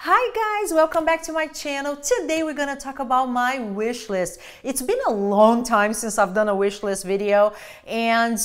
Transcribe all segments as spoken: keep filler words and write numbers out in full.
Hi guys, welcome back to my channel. Today we're gonna talk about my wish list. It's been a long time since I've done a wish list video, and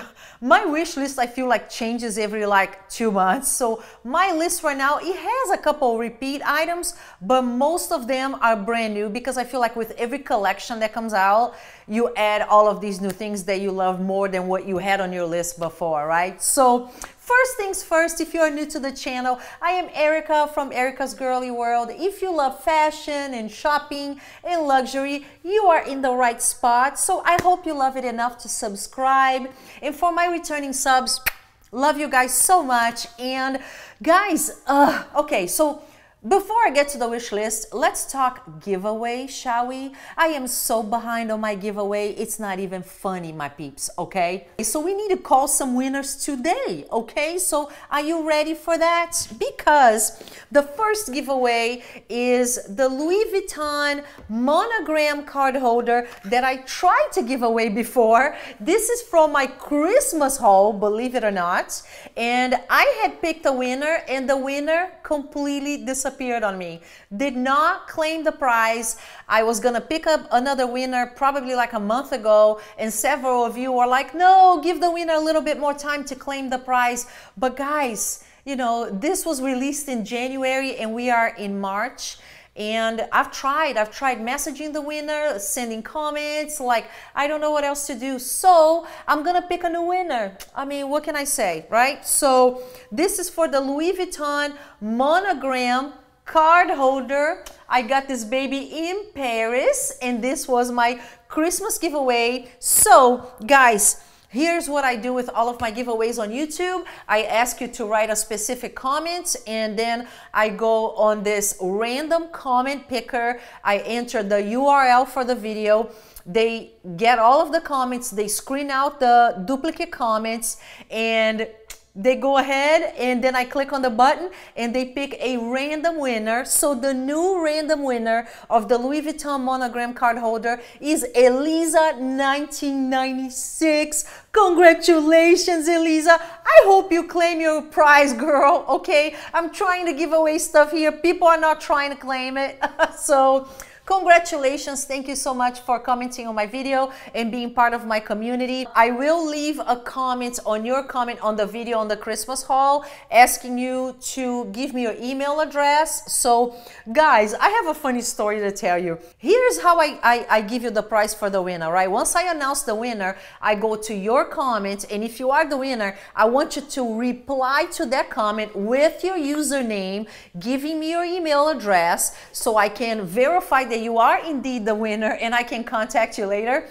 my wish list I feel like changes every like two months. So my list right now, it has a couple repeat items, but most of them are brand new because I feel like with every collection that comes out, you add all of these new things that you love more than what you had on your list before, right? So first things first, if you are new to the channel, I am Erica from Erica's Girly World. If you love fashion and shopping and luxury, you are in the right spot. So I hope you love it enough to subscribe. And for my returning subs, love you guys so much. And guys, uh, okay, so before I get to the wish list, let's talk giveaway, shall we? I am so behind on my giveaway, it's not even funny, my peeps, okay? So we need to call some winners today, okay? So are you ready for that? Because the first giveaway is the Louis Vuitton monogram card holder that I tried to give away before. This is from my Christmas haul, believe it or not. And I had picked a winner, and the winner completely disappeared. appeared on me, did not claim the prize. I was gonna pick up another winner probably like a month ago, and several of you were like, no, give the winner a little bit more time to claim the prize. But guys, you know, this was released in January and we are in March. And I've tried, I've tried messaging the winner, sending comments, like, I don't know what else to do. So I'm gonna pick a new winner. I mean, what can I say, right? So this is for the Louis Vuitton monogram card holder. I got this baby in Paris, and this was my Christmas giveaway. So guys, here's what I do with all of my giveaways on YouTube. I ask you to write a specific comment, and then I go on this random comment picker. I enter the U R L for the video. They get all of the comments, they screen out the duplicate comments, and they go ahead, and then I click on the button and they pick a random winner. So the new random winner of the Louis Vuitton monogram card holder is Elisa nineteen ninety-six. Congratulations, Elisa. I hope you claim your prize, girl. Okay, I'm trying to give away stuff here. People are not trying to claim it. So congratulations, thank you so much for commenting on my video and being part of my community. I will leave a comment on your comment on the video on the Christmas haul, asking you to give me your email address. So guys, I have a funny story to tell you. Here's how I, I, I give you the prize for the winner, right? Once I announce the winner, I go to your comment, and if you are the winner, I want you to reply to that comment with your username, giving me your email address so I can verify that you are indeed the winner and I can contact you later.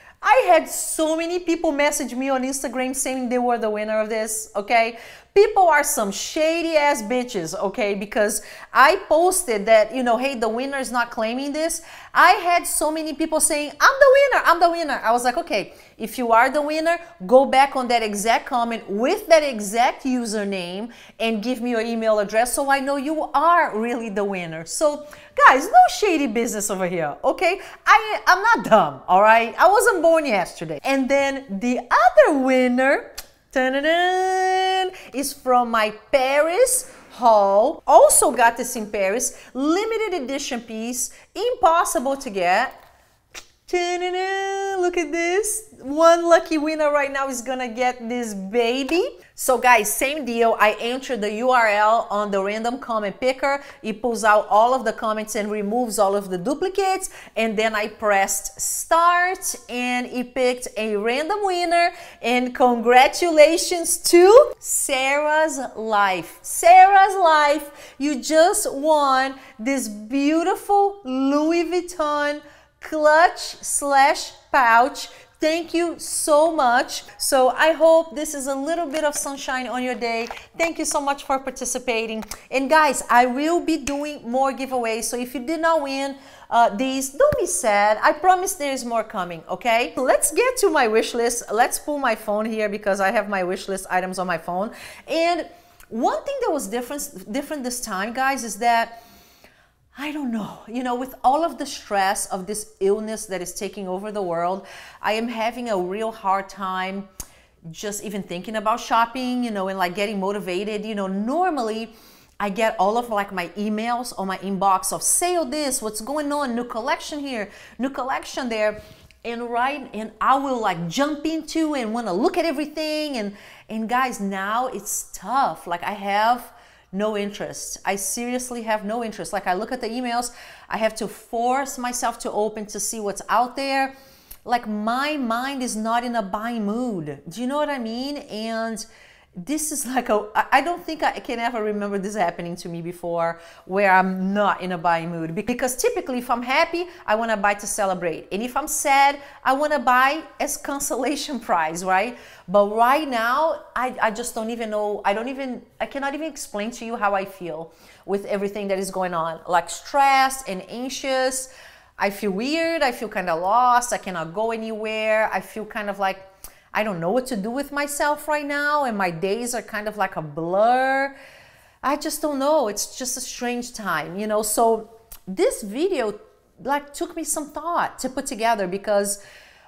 I had so many people message me on Instagram saying they were the winner of this, okay? People are some shady ass bitches, okay? Because I posted that, you know, hey, the winner is not claiming this. I had so many people saying, I'm the winner, I'm the winner. I was like, okay, if you are the winner, go back on that exact comment with that exact username and give me your email address so I know you are really the winner. So guys, no shady business over here, okay? I, I'm not dumb, all right? I wasn't born yesterday. And then the other winner, ta-da-da, is from my Paris haul. Also got this in Paris, limited edition piece, impossible to get. Ta-da-da, look at this. One lucky winner right now is gonna get this baby. So guys, same deal. I enter the U R L on the random comment picker. It pulls out all of the comments and removes all of the duplicates. And then I pressed start and it picked a random winner. And congratulations to Sarah's Life. Sarah's Life, you just won this beautiful Louis Vuitton clutch slash pouch. Thank you so much. So I hope this is a little bit of sunshine on your day. Thank you so much for participating. And guys, I will be doing more giveaways. So if you did not win uh, these, don't be sad. I promise there is more coming, okay? Let's get to my wish list. Let's pull my phone here because I have my wish list items on my phone. And one thing that was different, different this time, guys, is that I don't know, you know, with all of the stress of this illness that is taking over the world, I am having a real hard time just even thinking about shopping, you know, and like getting motivated. You know, normally I get all of like my emails on my inbox of sale this, what's going on, new collection here, new collection there. And right, and I will like jump into and want to look at everything. And, and guys, now it's tough. Like I have no interest. I seriously have no interest. Like I look at the emails, I have to force myself to open to see what's out there. Like my mind is not in a buying mood. Do you know what I mean? And this is like a, I don't think I can ever remember this happening to me before where I'm not in a buying mood. Because typically if I'm happy, I want to buy to celebrate. And if I'm sad, I want to buy as consolation prize, right? But right now, I, I just don't even know, I don't even, I cannot even explain to you how I feel with everything that is going on. Like stressed and anxious. I feel weird, I feel kind of lost, I cannot go anywhere. I feel kind of like, I don't know what to do with myself right now, and my days are kind of like a blur. I just don't know. It's just a strange time, you know. So this video like took me some thought to put together because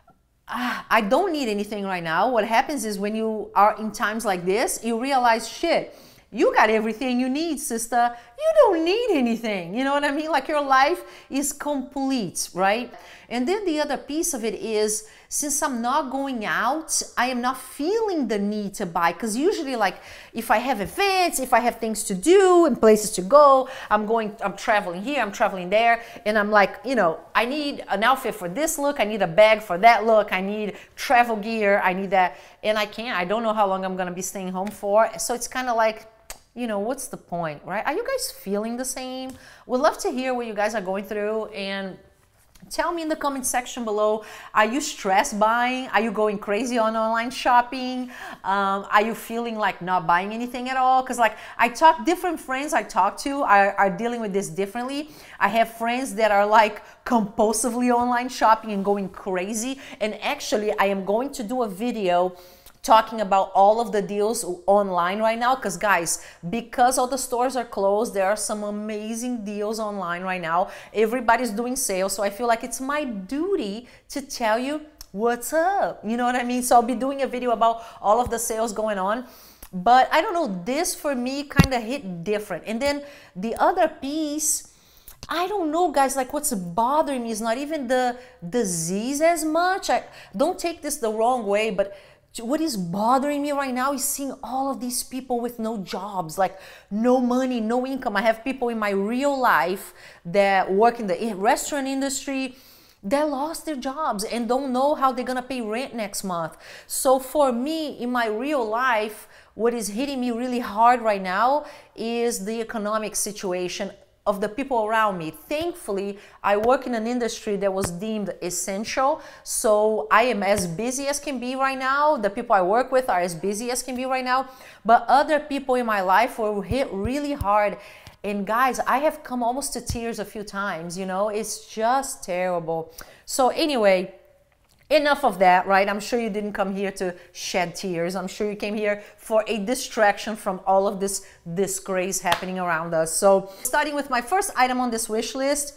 uh, I don't need anything right now. What happens is when you are in times like this, you realize, shit, you got everything you need, sister. You don't need anything. You know what I mean? Like your life is complete, right? And then the other piece of it is, since I'm not going out, I am not feeling the need to buy. Because usually, like, if I have events, if I have things to do and places to go, I'm going, I'm traveling here, I'm traveling there, and I'm like, you know, I need an outfit for this look, I need a bag for that look, I need travel gear, I need that, and I can't. I don't know how long I'm gonna be staying home for. So it's kind of like, you know, what's the point, right? Are you guys feeling the same? Would love to hear what you guys are going through, and tell me in the comment section below, are you stress buying? Are you going crazy on online shopping? Um, are you feeling like not buying anything at all? Because like I talk, different friends I talk to are, are dealing with this differently. I have friends that are like compulsively online shopping and going crazy. And actually I am going to do a video talking about all of the deals online right now, because guys, because all the stores are closed, there are some amazing deals online right now. Everybody's doing sales, so I feel like it's my duty to tell you what's up, you know what I mean? So I'll be doing a video about all of the sales going on. But I don't know, this for me kind of hit different. And then the other piece, I don't know, guys, like what's bothering me is not even the disease as much. I don't take this the wrong way, but what is bothering me right now is seeing all of these people with no jobs, like no money, no income. I have people in my real life that work in the restaurant industry that lost their jobs and don't know how they're gonna pay rent next month. So for me, in my real life, what is hitting me really hard right now is the economic situation of the people around me. Thankfully, I work in an industry that was deemed essential, so I am as busy as can be right now. The people I work with are as busy as can be right now, but other people in my life were hit really hard. And guys, I have come almost to tears a few times, you know, it's just terrible. So anyway, enough of that, right? I'm sure you didn't come here to shed tears. I'm sure you came here for a distraction from all of this disgrace happening around us. So starting with my first item on this wish list,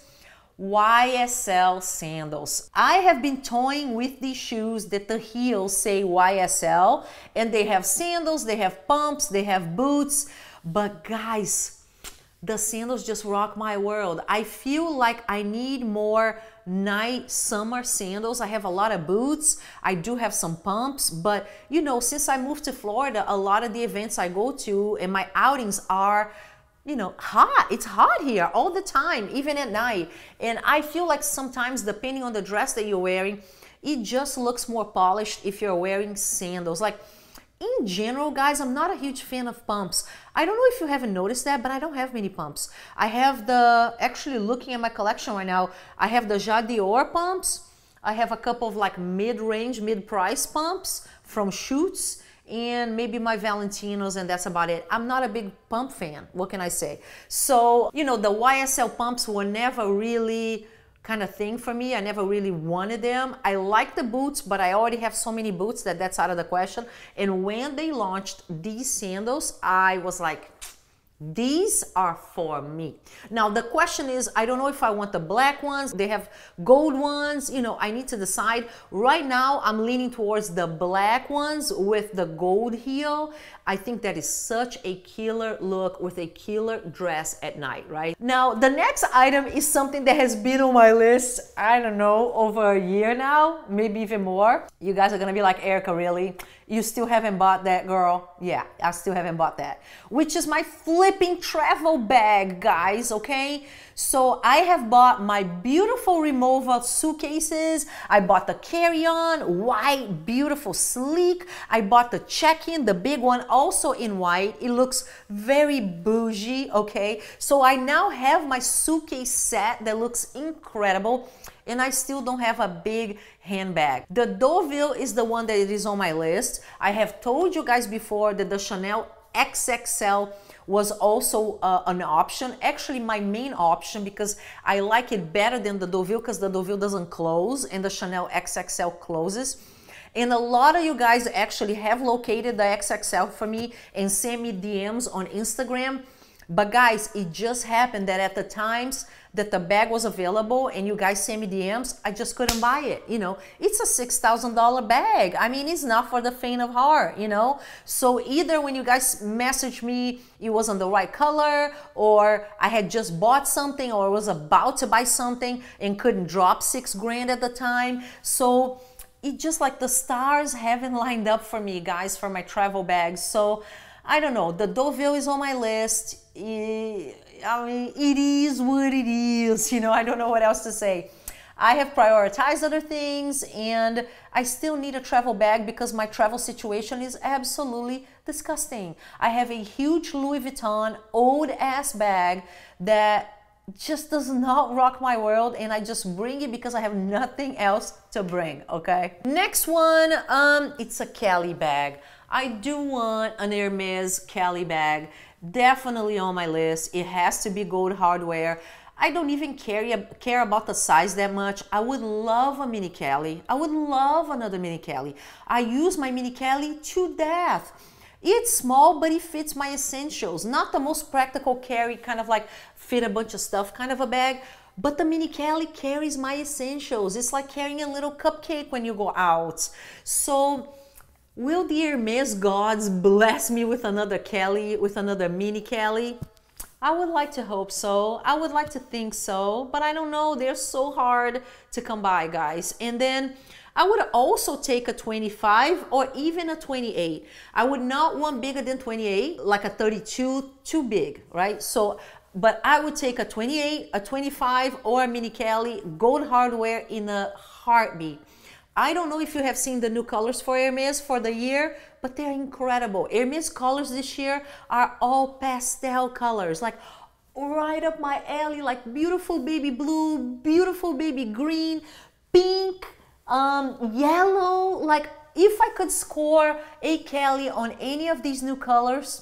Y S L sandals. I have been toying with these shoes that the heels say Y S L, and they have sandals, they have pumps, they have boots, but guys, the sandals just rock my world. I feel like I need more night summer sandals. I have a lot of boots, I do have some pumps, but you know, since I moved to Florida, a lot of the events I go to and my outings are, you know, hot. It's hot here all the time, even at night. And I feel like sometimes, depending on the dress that you're wearing, it just looks more polished if you're wearing sandals. Like in general, guys, I'm not a huge fan of pumps. I don't know if you haven't noticed that, but I don't have many pumps. I have the, actually looking at my collection right now, I have the Jacques Dior pumps. I have a couple of like mid-range, mid-price pumps from Schutz, and maybe my Valentinos, and that's about it. I'm not a big pump fan, what can I say? So, you know, the Y S L pumps were never really kind of thing for me. I never really wanted them. I like the boots, but I already have so many boots that that's out of the question. And when they launched these sandals, I was like, These are for me. Now, the question is, I don't know if I want the black ones. They have gold ones. You know, I need to decide. Right now, I'm leaning towards the black ones with the gold heel. I think that is such a killer look with a killer dress at night, right? Now, the next item is something that has been on my list, I don't know, over a year now, maybe even more. You guys are gonna be like, Erica, really? You still haven't bought that, girl? Yeah, I still haven't bought that. Which is my flipping travel bag, guys, okay? So I have bought my beautiful removal suitcases. I bought the carry-on, white, beautiful, sleek. I bought the check-in, the big one, also in white. It looks very bougie, okay? So I now have my suitcase set that looks incredible, and I still don't have a big handbag. The Deauville is the one that is on my list. I have told you guys before that the Chanel X X L was also uh, an option. Actually, my main option, because I like it better than the Deauville, because the Deauville doesn't close and the Chanel X X L closes. And a lot of you guys actually have located the X X L for me and sent me D Ms on Instagram. But guys, it just happened that at the times that the bag was available and you guys sent me D Ms, I just couldn't buy it. You know, it's a six thousand dollar bag. I mean, it's not for the faint of heart, you know? So either when you guys messaged me, it wasn't the right color, or I had just bought something or was about to buy something and couldn't drop six grand at the time. So it just like the stars haven't lined up for me, guys, for my travel bags. So I don't know, the Deauville is on my list. I mean, it is what it is, you know, I don't know what else to say. I have prioritized other things, and I still need a travel bag because my travel situation is absolutely disgusting. I have a huge Louis Vuitton old ass bag that just does not rock my world, and I just bring it because I have nothing else to bring, okay? Next one, um, it's a Kelly bag. I do want an Hermes Kelly bag. Definitely on my list. It has to be gold hardware. I don't even care, care about the size that much. I would love a mini Kelly. I would love another mini Kelly. I use my mini Kelly to death. It's small, but it fits my essentials. Not the most practical carry, kind of like fit a bunch of stuff kind of a bag, but the mini Kelly carries my essentials. It's like carrying a little cupcake when you go out. So will the Hermes gods bless me with another Kelly, with another mini Kelly? I would like to hope so. I would like to think so, but I don't know. They're so hard to come by, guys. And then I would also take a twenty-five or even a twenty-eight. I would not want bigger than twenty-eight, like a thirty-two, too big, right? So, but I would take a twenty-eight, a twenty-five, or a mini Kelly, gold hardware in a heartbeat. I don't know if you have seen the new colors for Hermes for the year, but they're incredible. Hermes colors this year are all pastel colors, like right up my alley, like beautiful baby blue, beautiful baby green, pink, um, yellow. Like if I could score a Kelly on any of these new colors,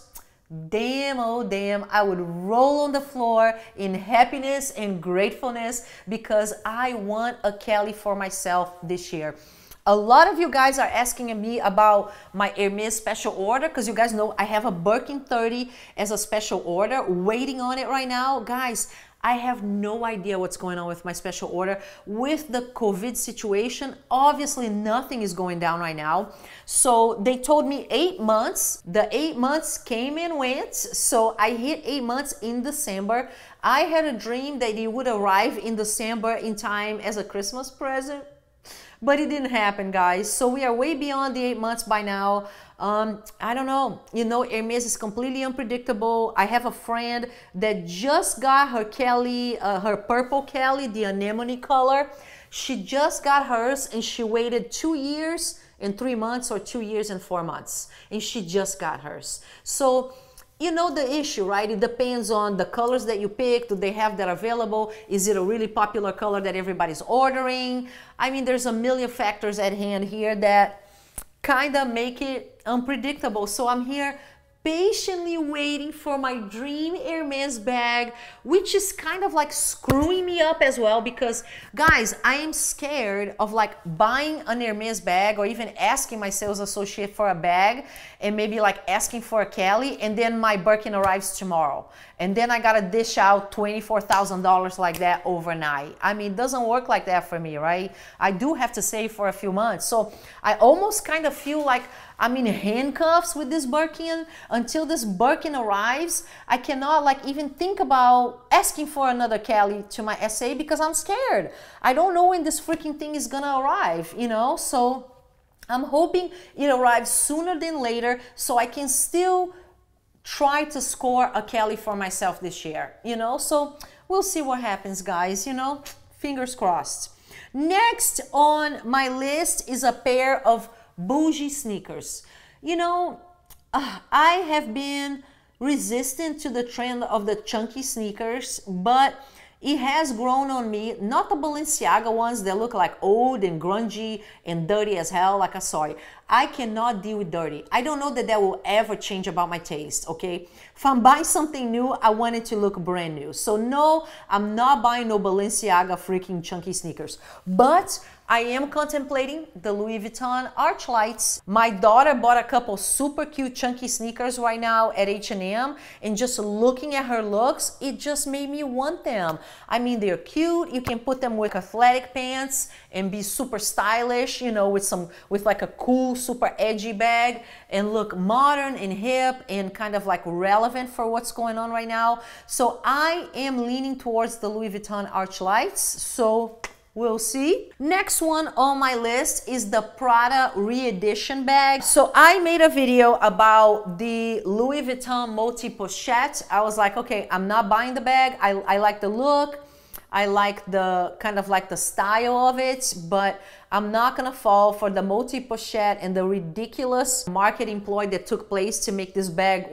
damn, oh damn, I would roll on the floor in happiness and gratefulness because I want a Kelly for myself this year. A lot of you guys are asking me about my Hermes special order because you guys know I have a Birkin thirty as a special order waiting on it right now. Guys, I have no idea what's going on with my special order. With the COVID situation, obviously nothing is going down right now. So they told me eight months. The eight months came and went. So I hit eight months in December. I had a dream that it would arrive in December in time as a Christmas present, but it didn't happen, guys. So we are way beyond the eight months by now. Um, I don't know. You know, Hermes is completely unpredictable. I have a friend that just got her Kelly, uh, her purple Kelly, the anemone color. She just got hers and she waited two years and three months or two years and four months. And she just got hers. So, you know the issue, right? It depends on the colors that you pick. Do they have that available? Is it a really popular color that everybody's ordering? I mean, there's a million factors at hand here that kind of make it unpredictable. So I'm here patiently waiting for my dream Hermes bag, which is kind of like screwing me up as well because, guys, I am scared of like buying an Hermes bag or even asking my sales associate for a bag and maybe like asking for a Kelly, and then my Birkin arrives tomorrow. And then I gotta dish out twenty-four thousand dollars like that overnight. I mean, it doesn't work like that for me, right? I do have to save for a few months. So I almost kind of feel like I'm in handcuffs with this Birkin. Until this Birkin arrives, I cannot like even think about asking for another Kelly to my S A because I'm scared. I don't know when this freaking thing is gonna arrive, you know? So I'm hoping it arrives sooner than later so I can still try to score a Kelly for myself this year, you know? So we'll see what happens, guys, you know? Fingers crossed. Next on my list is a pair of bougie sneakers. You know, uh, I have been resistant to the trend of the chunky sneakers, but it has grown on me. Not the Balenciaga ones that look like old and grungy and dirty as hell, like I saw it. I cannot deal with dirty. I don't know that that will ever change about my taste, okay? If I'm buying something new, I want it to look brand new. So no, I'm not buying no Balenciaga freaking chunky sneakers. But I am contemplating the Louis Vuitton Archlights. My daughter bought a couple super cute chunky sneakers right now at H and M, and just looking at her looks, it just made me want them. I mean, they're cute. You can put them with athletic pants and be super stylish, you know, with some, with like a cool, super edgy bag and look modern and hip and kind of like relevant for what's going on right now. So I am leaning towards the Louis Vuitton Archlights. So we'll see. Next one on my list is the Prada re-edition bag. So I made a video about the Louis Vuitton Multi Pochette. I was like, okay, I'm not buying the bag. I, I like the look. I like the kind of like the style of it, but I'm not gonna fall for the Multi Pochette and the ridiculous marketing ploy that took place to make this bag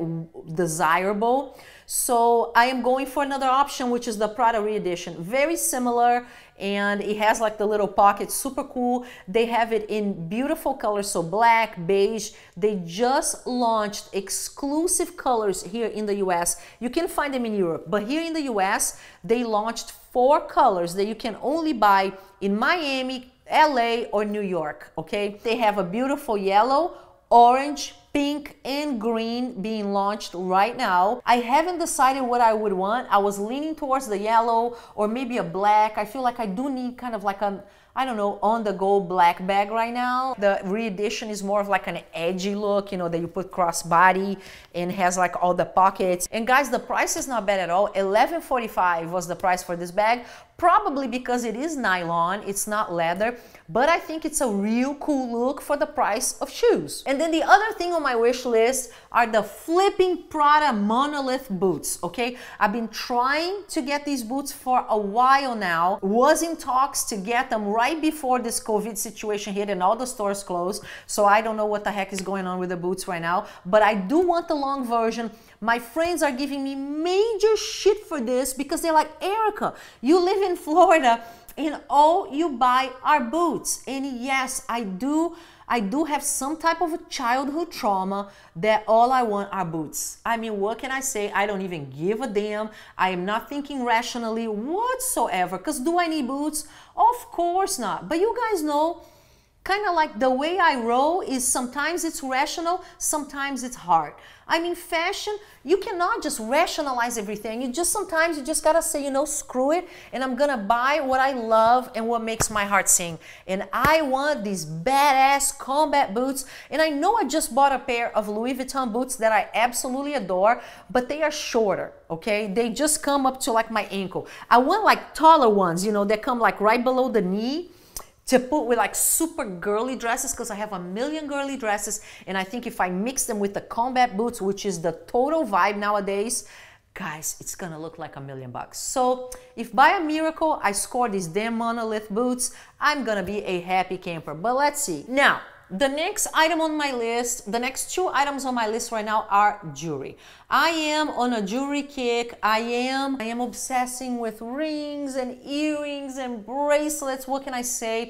desirable. So I am going for another option, which is the Prada re-edition. Very similar, and it has like the little pockets, super cool. They have it in beautiful colors, so black, beige. They just launched exclusive colors here in the U S. You can find them in Europe, but here in the U S, they launched four colors that you can only buy in Miami, L A, or New York, okay? They have a beautiful yellow, orange, pink, and green being launched right now. I haven't decided what I would want. I was leaning towards the yellow or maybe a black. I feel like I do need kind of like a, I don't know, on-the-go black bag right now. The re-edition is more of like an edgy look, you know, that you put crossbody and has like all the pockets. And guys, the price is not bad at all. eleven forty-five was the price for this bag, probably because it is nylon, it's not leather, but I think it's a real cool look for the price of shoes. And then the other thing on my wish list are the flipping Prada Monolith boots, okay? I've been trying to get these boots for a while now, was in talks to get them right before this COVID situation hit and all the stores closed, so I don't know what the heck is going on with the boots right now, but I do want the long version. My friends are giving me major shit for this because they're like, Erica, you live in Florida and all you buy are boots. And yes, I do I do have some type of a childhood trauma that all I want are boots. I mean, what can I say? I don't even give a damn. I am not thinking rationally whatsoever, because do I need boots? Of course not. But you guys know, kind of like the way I roll is sometimes it's rational, sometimes it's hard. I mean, fashion, you cannot just rationalize everything. You just sometimes you just gotta say, you know, screw it, and I'm gonna buy what I love and what makes my heart sing. And I want these badass combat boots. And I know I just bought a pair of Louis Vuitton boots that I absolutely adore, but they are shorter, okay? They just come up to like my ankle. I want like taller ones, you know, that come like right below the knee, to put with like super girly dresses, because I have a million girly dresses, and I think if I mix them with the combat boots, which is the total vibe nowadays, guys, it's gonna look like a million bucks. So if by a miracle I score these damn Monolith boots, I'm gonna be a happy camper. But let's see. Now, the next item on my list, the next two items on my list right now are jewelry. I am on a jewelry kick. I am, I am obsessing with rings and earrings and bracelets. What can I say?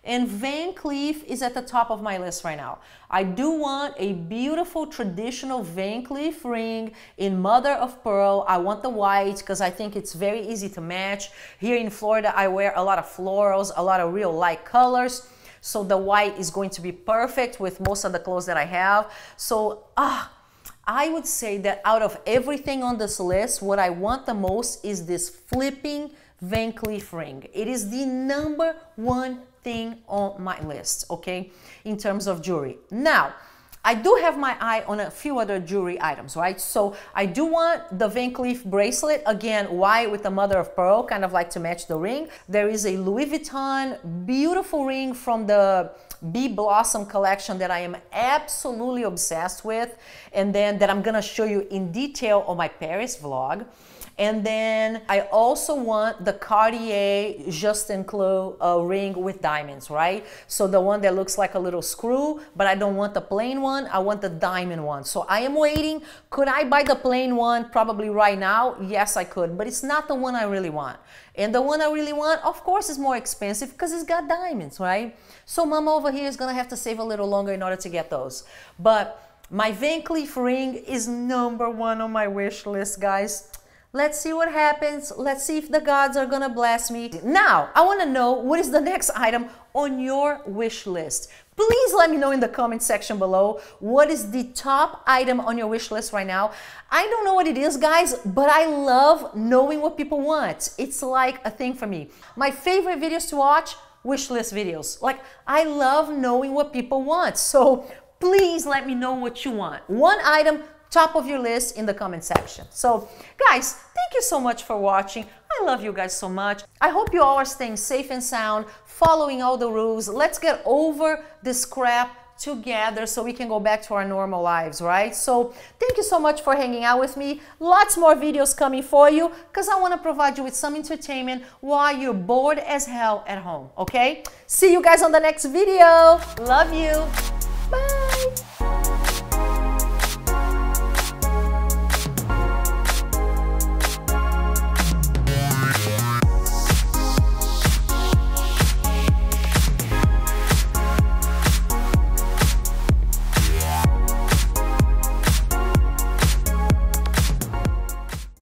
And Van Cleef is at the top of my list right now. I do want a beautiful traditional Van Cleef ring in mother of pearl. I want the white because I think it's very easy to match. Here in Florida, I wear a lot of florals, a lot of real light colors. So the white is going to be perfect with most of the clothes that I have. So ah, I would say that out of everything on this list, what I want the most is this flipping Van Cleef ring. It is the number one thing on my list, okay, in terms of jewelry. Now, I do have my eye on a few other jewelry items, right? So I do want the Van Cleef bracelet, again, white with the mother of pearl, kind of like to match the ring. There is a Louis Vuitton beautiful ring from the Bee Blossom collection that I am absolutely obsessed with, and then that I'm gonna show you in detail on my Paris vlog. And then I also want the Cartier Justin Clou uh, ring with diamonds, right? So the one that looks like a little screw, but I don't want the plain one, I want the diamond one. So I am waiting. Could I buy the plain one probably right now? Yes, I could, but it's not the one I really want. And the one I really want, of course, is more expensive because it's got diamonds, right? So mama over here is gonna have to save a little longer in order to get those. But my Van Cleef ring is number one on my wish list, guys. Let's see what happens. Let's see if the gods are gonna bless me. Now, I wanna know what is the next item on your wish list. Please let me know in the comment section below what is the top item on your wish list right now. I don't know what it is, guys, but I love knowing what people want. It's like a thing for me. My favorite videos to watch, wish list videos. Like, I love knowing what people want. So please let me know what you want. One item, top of your list in the comment section. So guys, thank you so much for watching. I love you guys so much. I hope you all are staying safe and sound, following all the rules. Let's get over this crap together so we can go back to our normal lives, right? So thank you so much for hanging out with me. Lots more videos coming for you because I want to provide you with some entertainment while you're bored as hell at home, okay? See you guys on the next video. Love you. Bye.